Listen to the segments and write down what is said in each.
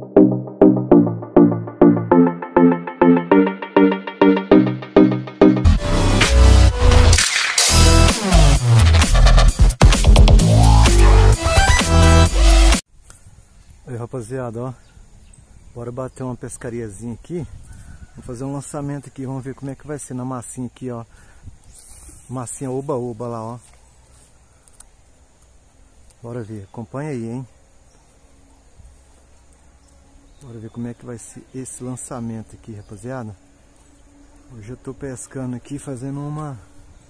Aí, rapaziada, ó, bora bater uma pescariazinha aqui. Vou fazer um lançamento aqui, vamos ver como é que vai ser na massinha aqui, ó. Massinha oba-oba lá, ó. Bora ver, acompanha aí, hein. Bora ver como é que vai ser esse lançamento aqui, rapaziada. Hoje eu tô pescando aqui, fazendo uma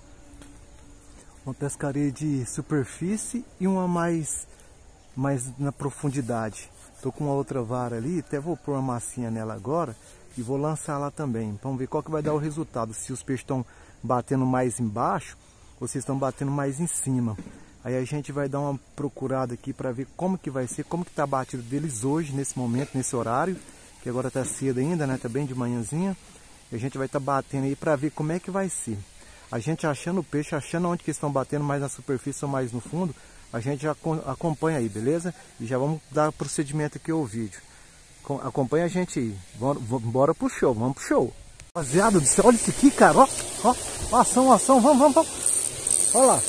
pescaria de superfície e uma mais na profundidade. Tô com uma outra vara ali, até vou pôr uma massinha nela agora e vou lançar lá também. Vamos ver qual que vai dar o resultado, se os peixes estão batendo mais embaixo ou se estão batendo mais em cima. Aí a gente vai dar uma procurada aqui para ver como que vai ser, como que tá a batida deles hoje, nesse momento, nesse horário, que agora tá cedo ainda, né? Tá bem de manhãzinha. E a gente vai estar batendo aí para ver como é que vai ser. A gente achando o peixe, achando onde que estão batendo, mais na superfície ou mais no fundo, a gente já acompanha aí, beleza? E já vamos dar procedimento aqui ao vídeo. Acompanha a gente aí. Bora pro show, vamos pro show. Rapaziada do céu, olha isso aqui, cara. Ó, ação, vamos. Olha lá.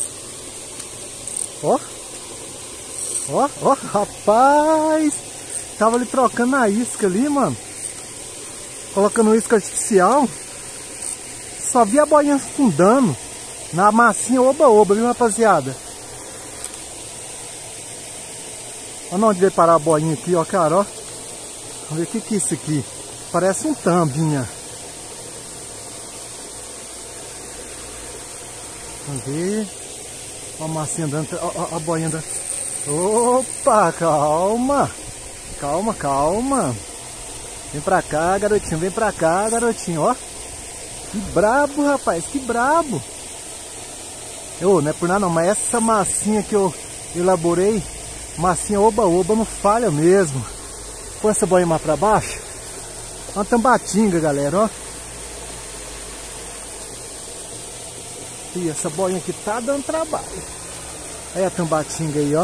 Ó, rapaz. Tava ali trocando a isca ali, mano. Colocando isca artificial. Só vi a boinha afundando na massinha oba-oba, viu, rapaziada? Olha onde veio parar a boinha aqui, ó, cara, ó. Vamos ver o que é isso aqui. Parece um tambinha. Vamos ver. Ó a massinha andando, ó a boinha andando. Opa, calma. Calma. Vem pra cá, garotinho, ó. Que brabo, rapaz, que brabo. Não é por nada não, mas essa massinha que eu elaborei, massinha oba-oba, não falha mesmo. Põe essa boia mais pra baixo. Uma tambatinga, galera, ó. E essa boinha aqui tá dando trabalho. Aí a tambatinga aí, ó.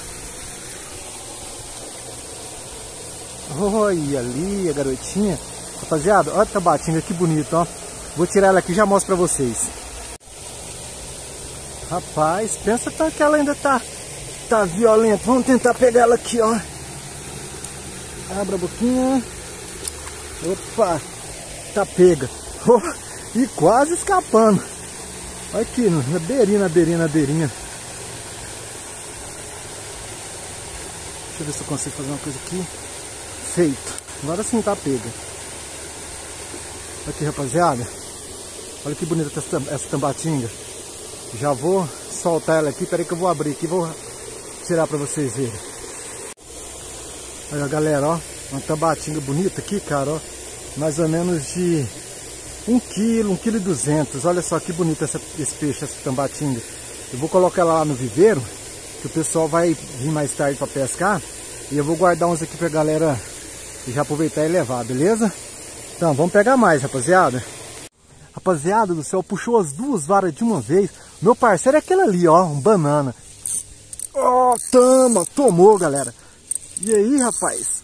Olha ali a garotinha. Rapaziada, olha a tambatinga, que bonita, ó. Vou tirar ela aqui e já mostro pra vocês. Rapaz, pensa que ela ainda tá violenta. Vamos tentar pegar ela aqui, ó. Abra a boquinha. Opa, tá pega. Oh, e quase escapando. Olha aqui, na beirinha. Deixa eu ver se eu consigo fazer uma coisa aqui. Feito. Agora sim tá pega. Aqui, rapaziada. Olha que bonita essa tambatinga. Já vou soltar ela aqui. Peraí que eu vou abrir aqui e vou tirar pra vocês verem. Olha, galera, ó. Uma tambatinga bonita aqui, cara, ó. Mais ou menos de 1 kg, 1,2 kg. Olha só que bonita esse peixe, essa tambatinga. Eu vou colocar ela lá no viveiro, que o pessoal vai vir mais tarde pra pescar. E eu vou guardar uns aqui pra galera já aproveitar e levar, beleza? Então, vamos pegar mais, rapaziada. Rapaziada do céu, puxou as 2 varas de uma vez. Meu parceiro é aquele ali, ó, um banana. Ó, tomou, galera. E aí, rapaz?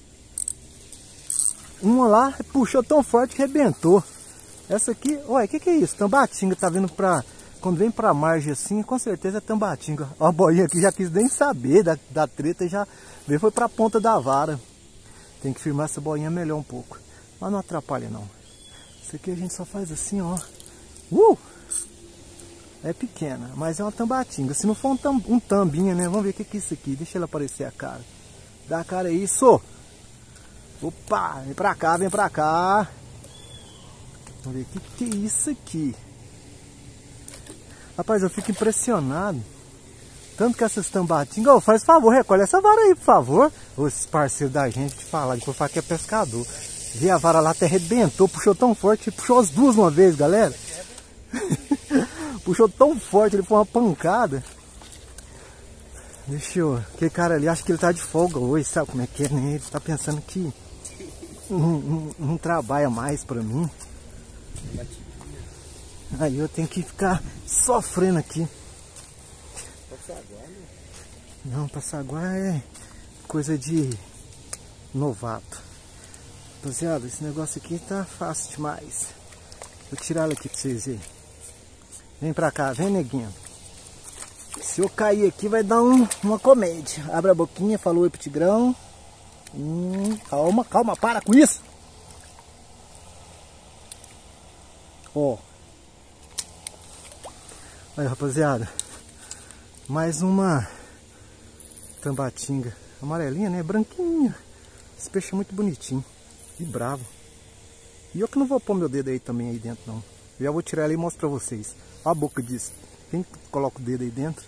Uma lá puxou tão forte que arrebentou. Essa aqui, olha, o que é isso? Tambatinga, tá vindo pra... Quando vem pra margem assim, com certeza é tambatinga. Ó, a boinha aqui já quis nem saber da treta, já veio, foi pra ponta da vara. Tem que firmar essa boinha melhor um pouco. Mas não atrapalha não. Isso aqui a gente só faz assim, ó. É pequena, mas é uma tambatinga. Se não for um tambinha, né? Vamos ver o que é isso aqui. Deixa ela aparecer a cara. Dá a cara aí, isso. Opa, vem pra cá. Vamos ver o que é isso aqui. Rapaz, eu fico impressionado. Tanto que essas tambatingas... Ô, faz favor, recolhe essa vara aí, por favor. Ô, esses parceiros da gente de falar, depois falar que é pescador. Vi a vara lá, até arrebentou, puxou tão forte, puxou as 2 uma vez, galera. Puxou tão forte, ele foi uma pancada. Deixa eu... Aquele cara ali, acho que ele tá de folga hoje, sabe como é que é, né? Ele tá pensando que não trabalha mais pra mim. Aí eu tenho que ficar sofrendo aqui. Não, passaguá é coisa de novato. Rapaziada, esse negócio aqui tá fácil demais. Vou tirar ela aqui pra vocês verem. Vem pra cá, vem, neguinho. Se eu cair aqui vai dar uma comédia. Abre a boquinha, falou oi pro tigrão. Calma, calma, para com isso. Ó. Aí, rapaziada. Mais uma tambatinga. Amarelinha, né? Branquinha. Esse peixe é muito bonitinho. E bravo. E eu que não vou pôr meu dedo aí também aí dentro, não. Eu já vou tirar ele e mostro pra vocês. Olha a boca disso. Quem coloca o dedo aí dentro?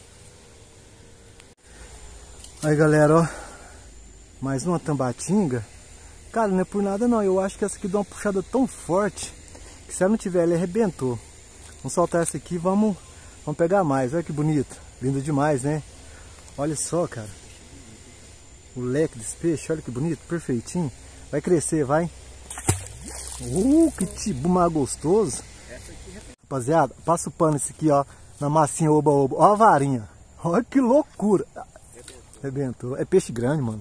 Aí, galera, ó. Mais uma tambatinga. Cara, não é por nada não. Eu acho que essa aqui dá uma puxada tão forte que se ela não tiver, ele arrebentou. Vamos soltar essa aqui e vamos pegar mais. Olha que bonito. Lindo demais, né? Olha só, cara. O leque desse peixe. Olha que bonito. Perfeitinho. Vai crescer, vai. Que tibu mais gostoso. Rapaziada, passa o pano esse aqui, ó. Na massinha oba-oba. Ó a varinha. Olha que loucura. Arrebentou. É peixe grande, mano.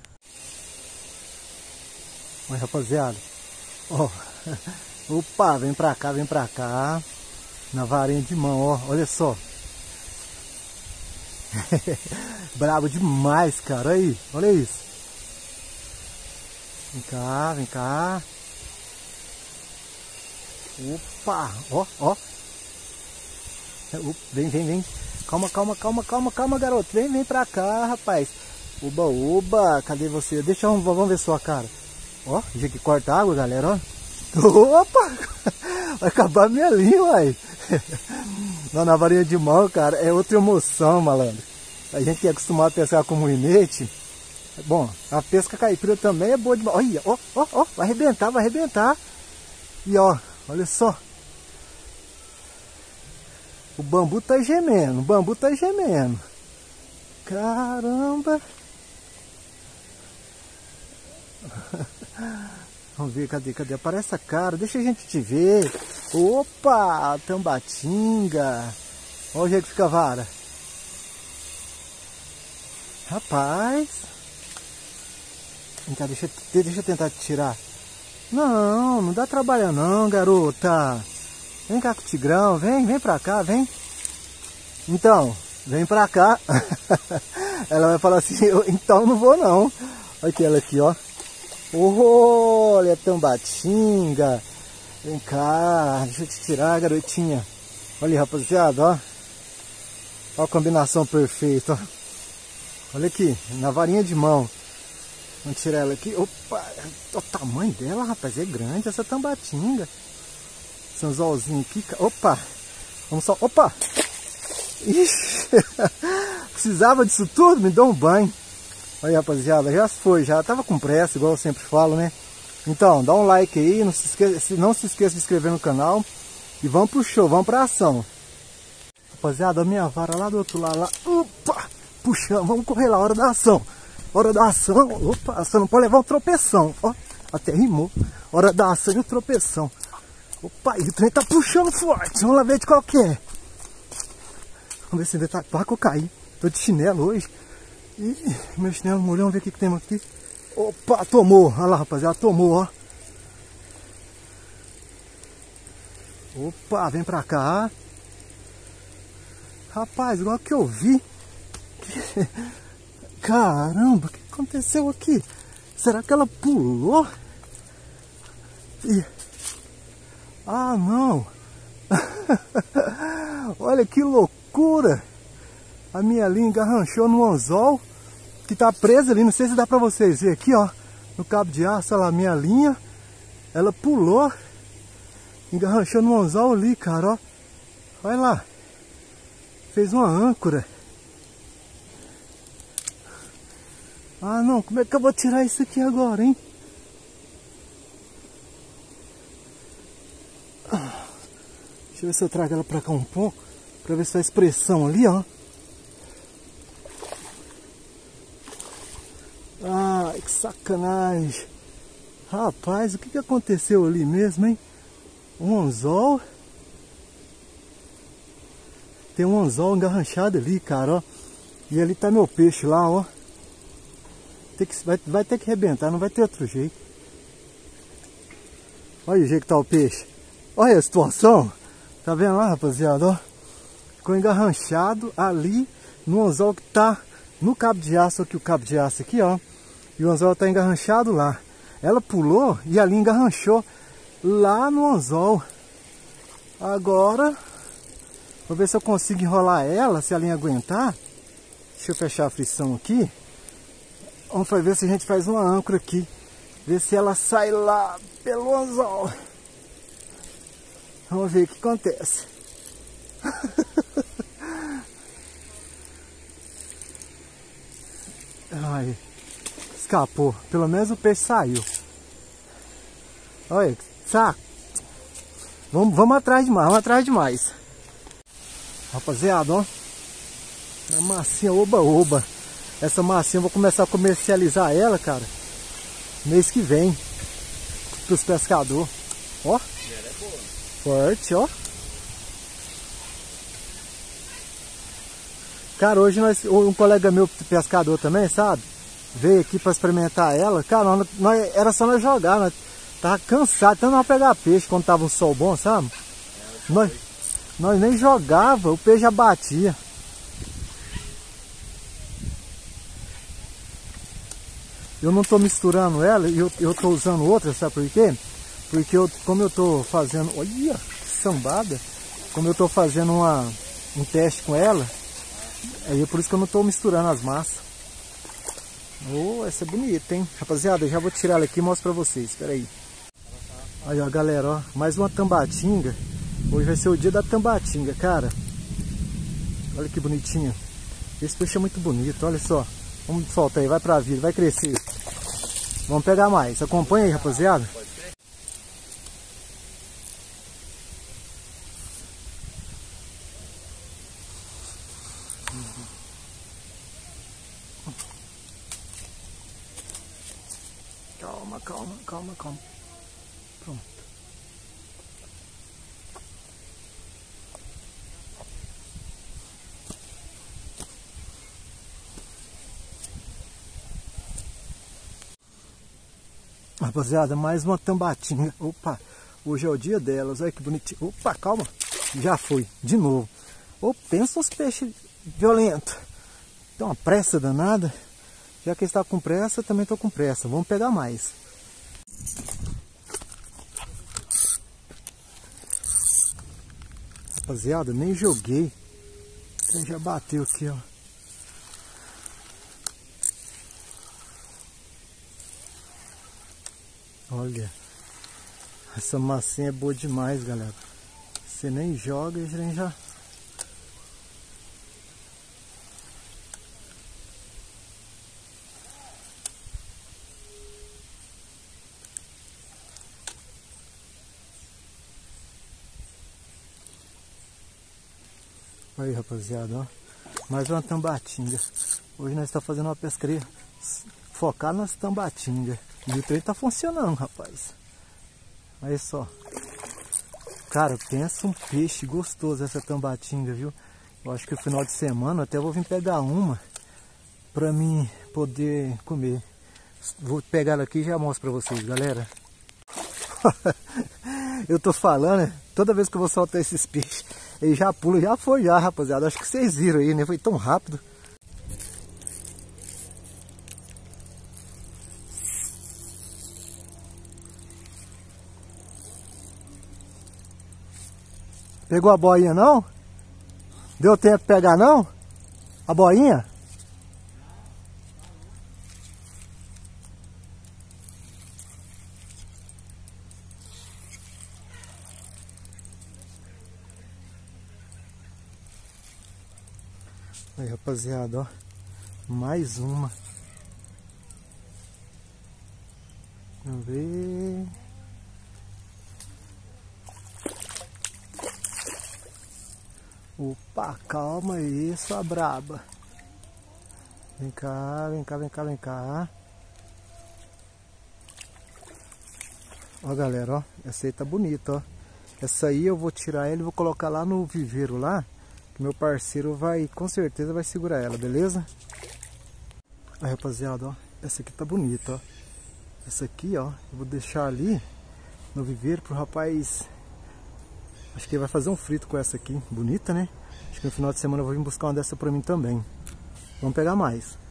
Olha, rapaziada. Ó. Opa, vem pra cá, vem pra cá. Na varinha de mão, ó. Olha só. Brabo demais, cara. Aí, olha isso. Vem cá, vem cá. Opa, ó, ó. Vem, vem, vem. Calma, calma, calma, calma, calma, garoto. Vem, vem pra cá, rapaz. Oba, oba. Cadê você? Deixa eu, vamos ver sua cara. Ó, jeito que corta água, galera, ó. Opa! Vai acabar a minha linha, uai. Não, na varinha de mão, cara, é outra emoção, malandro. A gente que é acostumado a pescar com moinete. Bom, a pesca caipira também é boa demais. Olha, ó, ó, ó, vai arrebentar, vai arrebentar. E ó, olha só. O bambu tá gemendo, o bambu tá gemendo. Caramba. Vamos ver, cadê, cadê? Aparece a cara, deixa a gente te ver. Opa, tambatinga. Olha o jeito que fica a vara. Rapaz. Vem cá, deixa eu tentar te tirar. Não, não dá trabalho não, garota. Vem cá com o tigrão, vem pra cá, vem. Então, vem pra cá. Ela vai falar assim, então não vou não. Olha ela aqui, ó. Olha, tambatinga. Vem cá, deixa eu te tirar, garotinha. Olha aí, rapaziada, ó. Olha a combinação perfeita, ó. Olha aqui, na varinha de mão. Vamos tirar ela aqui. Opa, o tamanho dela, rapaz, é grande essa tambatinga. Esse anzolzinho aqui. Opa, vamos só. Opa! Ixi, precisava disso tudo? Me dá um banho. Aí, rapaziada, já foi, já tava com pressa, igual eu sempre falo, né? Então, dá um like aí, não se esqueça de inscrever no canal. E vamos pro show, vamos pra ação. Rapaziada, a minha vara lá do outro lado, lá. Opa! Puxando, vamos correr lá, hora da ação. Hora da ação, opa, você não pode levar um tropeção. Ó, até rimou. Hora da ação e o tropeção. Opa, e o trem tá puxando forte, vamos lá ver de qual que é. Vamos ver se ainda tá claro que eu caí. Tô de chinelo hoje. Ih, meu chinelo molhou, vamos ver o que temos aqui. Opa, tomou. Olha lá, rapaziada, tomou, ó. Opa, vem pra cá. Rapaz, igual que eu vi. Caramba, o que aconteceu aqui? Será que ela pulou? Ah, não. Olha que loucura. A minha linha engarranchou no anzol que tá presa ali, não sei se dá pra vocês verem aqui, ó, no cabo de aço, olha lá, minha linha, ela pulou, engarranchou no anzol ali, cara, ó, olha lá, fez uma âncora. Ah, não, como é que eu vou tirar isso aqui agora, hein? Deixa eu ver se eu trago ela pra cá um pouco, pra ver se faz pressão ali, ó. Ai, que sacanagem. Rapaz, o que aconteceu ali mesmo, hein? Um anzol. Tem um anzol engarranchado ali, cara, ó. E ali tá meu peixe lá, ó. vai ter que arrebentar, não vai ter outro jeito. Olha o jeito que tá o peixe. Olha a situação. Tá vendo lá, rapaziada? Ó. Ficou engarranchado ali no anzol que tá no cabo de aço. Aqui o cabo de aço aqui, ó. E o anzol tá engarranchado lá. Ela pulou e ali engarranchou lá no anzol. Agora, vou ver se eu consigo enrolar ela, se a linha aguentar. Deixa eu fechar a frição aqui. Vamos ver se a gente faz uma âncora aqui. Ver se ela sai lá pelo anzol. Vamos ver o que acontece. Ai, escapou. Pelo menos o peixe saiu. Olha, saco. Vamos atrás de mais, vamos atrás de mais. Rapaziada, ó. A massinha oba-oba. Essa massinha eu vou começar a comercializar ela, cara, mês que vem. Pros pescadores. Ó. Ela é boa. Forte, ó. Cara, hoje um colega meu pescador também, sabe? Veio aqui pra experimentar ela. Cara, era só nós jogar, nós tava cansado, então não pegar peixe quando tava um sol bom, sabe? Nós nem jogava, o peixe já batia. Eu não tô misturando ela e eu tô usando outra, sabe por quê? Porque como eu tô fazendo, olha que sambada, como eu tô fazendo um teste com ela, aí é por isso que eu não tô misturando as massas. Oh, essa é bonita, hein? Rapaziada, eu já vou tirar ela aqui e mostro pra vocês, espera aí. Aí, ó, galera, ó, mais uma tambatinga. Hoje vai ser o dia da tambatinga, cara. Olha que bonitinha. Esse peixe é muito bonito, olha só. Vamos soltar aí, vai pra vida, vai crescer. Vamos pegar mais. Acompanha aí, rapaziada. Calma, calma, calma, calma. Pronto. Rapaziada, mais uma tambatinga. Opa, hoje é o dia delas. Olha que bonitinho. Opa, calma. Já foi, de novo. Oh, pensa uns peixes violentos. Tem uma pressa danada. Já que está com pressa, também estou com pressa. Vamos pegar mais. Rapaziada, nem joguei. Ele já bateu aqui, ó. Olha, essa massinha é boa demais, galera. Você nem joga, a gente já... Aí, rapaziada, ó. Mais uma tambatinga. Hoje nós estamos fazendo uma pescaria focada nas tambatingas. E o trem tá funcionando, rapaz. Olha só. Cara, pensa um peixe gostoso essa tambatinga, viu? Eu acho que no final de semana até vou vir pegar uma pra mim poder comer. Vou pegar ela aqui e já mostro pra vocês, galera. Eu tô falando, né? Toda vez que eu vou soltar esses peixes, ele já pula, já foi já, rapaziada. Acho que vocês viram aí, né? Foi tão rápido. Pegou a boinha não? Deu tempo de pegar não? A boinha? Aí, rapaziada, ó. Mais uma. Vamos ver. Opa, calma aí, sua braba. Vem cá, vem cá, vem cá, vem cá. Ó, galera, ó. Essa aí tá bonita, ó. Essa aí eu vou tirar ela e vou colocar lá no viveiro lá. Que meu parceiro vai, com certeza vai segurar ela, beleza? Aí, rapaziada, ó. Essa aqui tá bonita, ó. Essa aqui, ó, eu vou deixar ali no viveiro pro rapaz. Acho que ele vai fazer um frito com essa aqui. Bonita, né? Acho que no final de semana eu vou vir buscar uma dessa pra mim também. Vamos pegar mais.